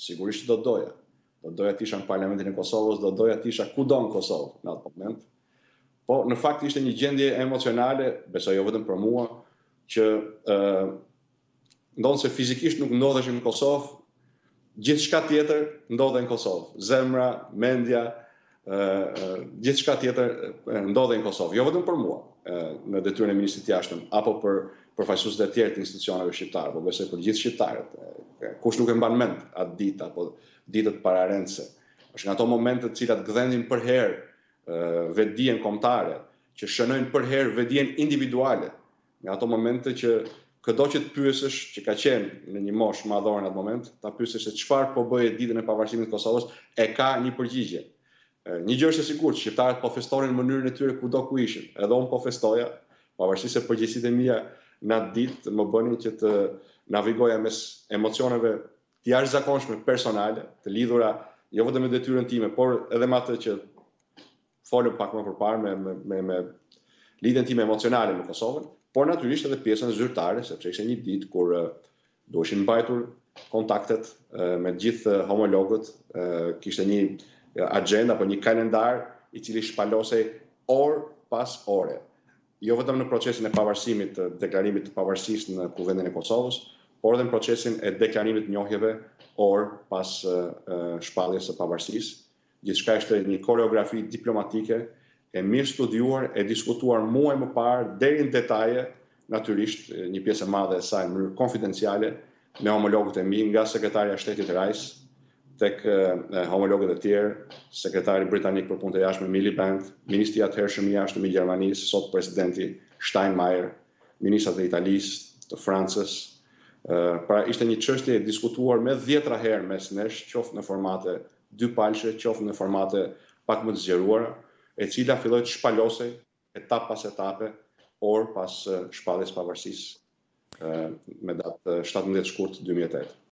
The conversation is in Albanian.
sigurisht do doja. Do doja të isha në Parlamentin e Kosovës, do doja të isha kudo në Kosovë në atë moment. Po në fakt ishte një gjendje emocionale, besoj jo vetëm për mua, që ndonë se fizikisht nuk ndodheshim në Kosovë, gjithçka tjetër ndodhe në Kosovë. Zemra, mendja, gjithçka tjetër ndodhe në Kosovë. Jo vetëm për mua, në detyrën e ministrit të jashtëm, apo për përfaqësuesit e tjerë të institucioneve shqiptare, por besoj për gjithë shqiptarët. Kush nuk e mban mend atë ditë apo ditët pararendse. Është nga ato momente të cilat gdhendin për herë vetdijen kombëtare, që shënojnë për herë vetdijen individuale. Nga ato momente që çdo që të pyesësh, që ka qenë në një moshë madhore në atë moment, ta pyesësh se çfarë po bëhet ditën e pavarësimit të Kosovës, e ka një përgjigje. Një gjë është e sigurt, shqiptarët po festonin në mënyrën e tyre kudo ku ishin. Edhe unë po festoja, pavarësisht se përgjegjësitë e mia në atë ditë më bënin që të navigoja mes emocioneve të jashtëzakonshme personale, të lidhura jo vetëm me detyrën time, por edhe me atë që folëm pak më përpara me lidhjen time emocionale me Kosovën, por natyrisht edhe pjesën zyrtare, sepse ishte një ditë kur duheshin mbajtur kontaktet me gjithë homologët, kishte një agenda apo një kalendar i cili shpalosej orë pas ore. Jo vetëm në procesin e pavarësimit, të deklarimit të pavarësisë në kuvendin e Kosovës, por edhe në procesin e deklarimit të njohjeve orë pas shpalljes së pavarësisë. Gjithçka ishte një koreografi diplomatike e mirë studiuar, e diskutuar muaj më parë deri në detaje, natyrisht një pjesë e madhe e saj në mënyrë konfidenciale me homologët e mi, nga sekretarja e shtetit Rice tek homologët e tjerë, sekretari britanik për punët e jashtme Miliband, ministri i atëhershëm i jashtëm i Gjermanisë, sot presidenti Steinmeier, ministrat e Italisë, të Francës. Pra ishte një çështje e diskutuar me 10 herë mes nesh, qoftë në formate dypalshe, qoftë në formate pak më të zgjeruara, e cila filloi të shpalosej etapë pas etape, orë pas shpalljes pavarësisë me datë 17 shkurt 2008.